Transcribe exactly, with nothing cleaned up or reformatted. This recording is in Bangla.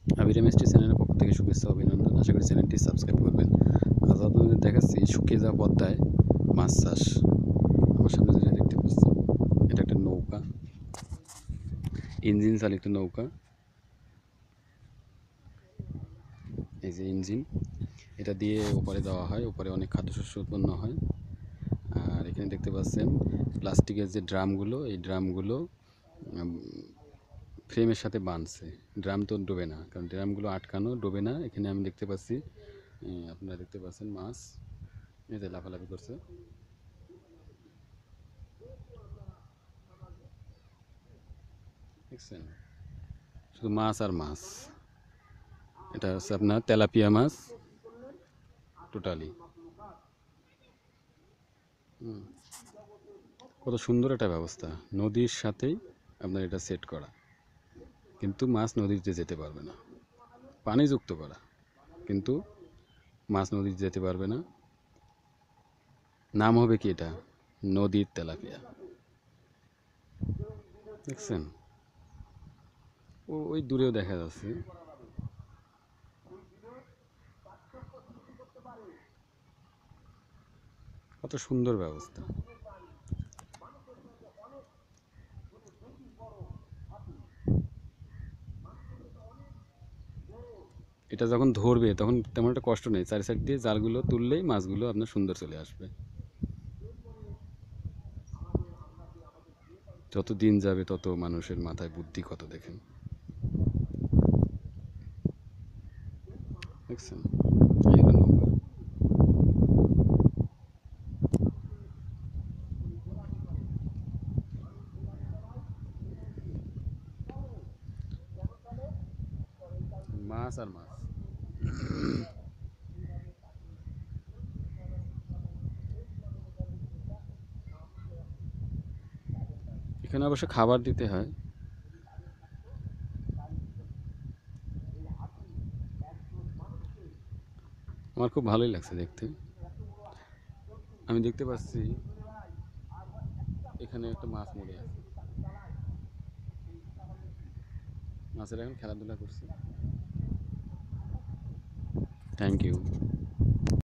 আবির এমএসটি চ্যানেলের পক্ষ থেকে শুভেচ্ছা অভিনন্দন। আশা করি চ্যানেলটি সাবস্ক্রাইব করবেন। আজ আপনাদের দেখাচ্ছি শুকিয়ে যাওয়া পদ্মায় মাছ চাষ। আমার সামনে যেটা দেখতে পাচ্ছেন এটা একটা নৌকা, ইঞ্জিন চালিত নৌকা। এই যে ইঞ্জিন, এটা দিয়ে ওপারে দেওয়া হয়, ওপারে অনেক খাদ্যশস্য উৎপন্ন হয়। আর এখানে দেখতে পাচ্ছেন প্লাস্টিকের যে ড্রামগুলো, এই ড্রামগুলো ফ্রেমের সাথে বাঁধছে। ড্রাম তো ডোবে না, কারণ ড্রামগুলো আটকানো, ডোবে না। এখানে আমি দেখতে পাচ্ছি, আপনারা দেখতে পাচ্ছেন মাছ এই যে লাফালাফি করছে। দেখছেন, শুধু মাছ আর মাছ। এটা হচ্ছে আপনার তেলাপিয়া মাছ টোটালি। কত সুন্দর একটা ব্যবস্থা, নদীর সাথেই আপনার এটা সেট করা, কিন্তু মাছ নদীতে যেতে পারবে না। পানি যুক্ত করা, কিন্তু মাছ নদীতে যেতে পারবে না। নাম হবে কি এটা, নদীর তেলাপিয়া। দেখছেন, ও ওই দূরেও দেখা যাচ্ছে। কত সুন্দর ব্যবস্থা। এটা যখন ধরবে তখন তেমন একটা কষ্ট নেই, চারি সাইড দিয়ে জালগুলো তুললেই মাছগুলো আপনার সুন্দর চলে আসবে। যত দিন যাবে তত মানুষের মাথায় বুদ্ধি কত, দেখেন। দেখছেন, এই হলো নৌকা। মাছ আর মাছ। এখানে অবশ্য খাবার দিতে হয়। আমার খুব ভালোই লাগছে দেখতে। আমি দেখতে পাচ্ছি এখানে একটা মাছ মরে আছে, মাছের এখন খেলাধুলা করছে। Thank you.